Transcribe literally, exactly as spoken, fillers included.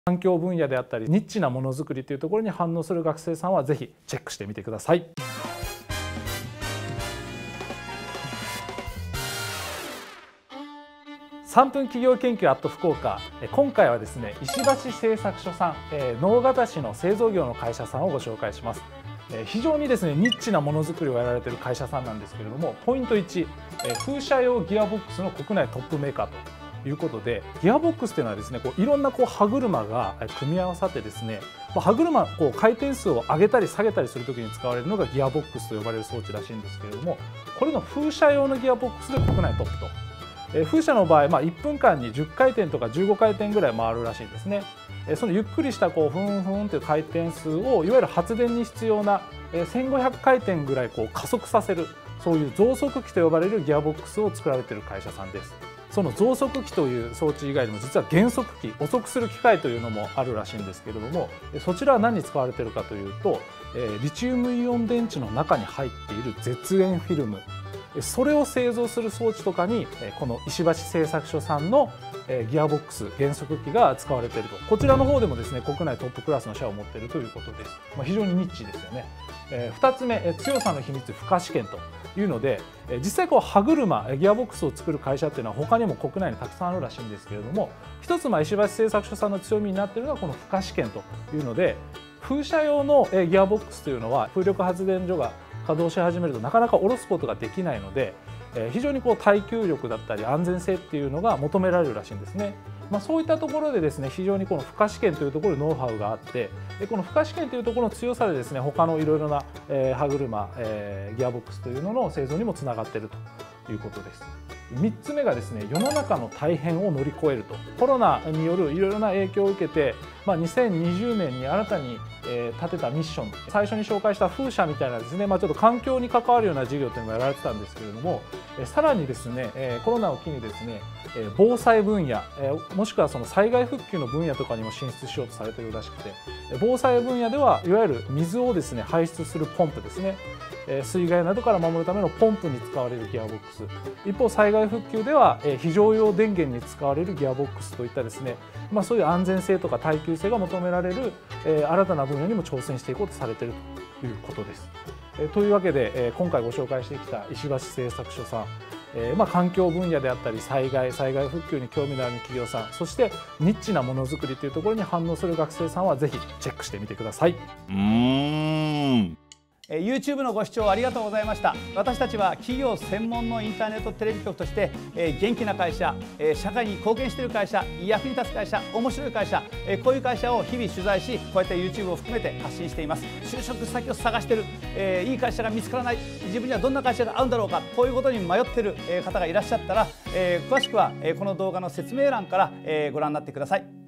環境分野であったりニッチなものづくりというところに反応する学生さんはぜひチェックしてみてください。さんぷん企業研究アット福岡、今回はですね石橋製作所さん、直方市の製造業の会社さんをご紹介します。非常にですねニッチなものづくりをやられている会社さんなんですけれども、ポイントいち、風車用ギアボックスの国内トップメーカーということで、ギアボックスというのはですねこういろんなこう歯車が組み合わさってですね、歯車こう回転数を上げたり下げたりするときに使われるのがギアボックスと呼ばれる装置らしいんですけれども、これの風車用のギアボックスで国内トップと。風車の場合、まあ、いっぷんかんにじゅっかいてんとかじゅうごかいてんぐらい回るらしいんですね。そのゆっくりしたこうふんふんという回転数をいわゆる発電に必要なせんごひゃくかいてんぐらいこう加速させる、そういう増速機と呼ばれるギアボックスを作られている会社さんです。その増速機という装置以外にも実は減速機、遅くする機械というのもあるらしいんですけれども、そちらは何に使われているかというと、リチウムイオン電池の中に入っている絶縁フィルム、それを製造する装置とかにこの石橋製作所さんのギアボックス減速機が使われていると。こちらの方でもですね国内トップクラスの社を持っているということです。まあ、非常にニッチですよね。ふたつめ、強さの秘密付加試験というので、実際こう歯車ギアボックスを作る会社っていうのは他にも国内にたくさんあるらしいんですけれども、一つまあ石橋製作所さんの強みになっているのはこの付加試験というので、風車用のギアボックスというのは風力発電所が稼働し始めるとなかなか下ろすことができないので、非常にこう耐久力だったり安全性っていうのが求められるらしいんですね。まあ、そういったところでですね非常にこの付加試験というところにノウハウがあって、この付加試験というところの強さでですね他のいろいろな歯車ギアボックスというのの製造にもつながっているということです。みっつめがですね世の中の大変を乗り越えると。コロナによるいろいろな影響を受けて、まあ、にせんにじゅうねんに新たに立てたミッション、最初に紹介した風車みたいなですね、まあ、ちょっと環境に関わるような事業というのがやられてたんですけれども、さらにですねコロナを機にですね防災分野もしくはその災害復旧の分野とかにも進出しようとされているらしくて、防災分野ではいわゆる水をですね排出するポンプですね、水害などから守るためのポンプに使われるギアボックス、一方災害復旧では非常用電源に使われるギアボックスといったですね、まあ、そういう安全性とか耐久性が求められる新たな分野にも挑戦していこうとされているということです。というわけで今回ご紹介してきた石橋製作所さん、えーまあ、環境分野であったり災害災害復旧に興味のある企業さん、そしてニッチなものづくりというところに反応する学生さんはぜひチェックしてみてください。 うーん YouTube のご視聴ありがとうございました。私たちは企業専門のインターネットテレビ局として元気な会社、社会に貢献している会社、役に立つ会社、面白い会社、こういう会社を日々取材し、こうやって YouTube を含めて発信しています。就職先を探している、いい会社が見つからない、自分にはどんな会社が合うんだろうか、こういうことに迷っている方がいらっしゃったら、詳しくはこの動画の説明欄からご覧になってください。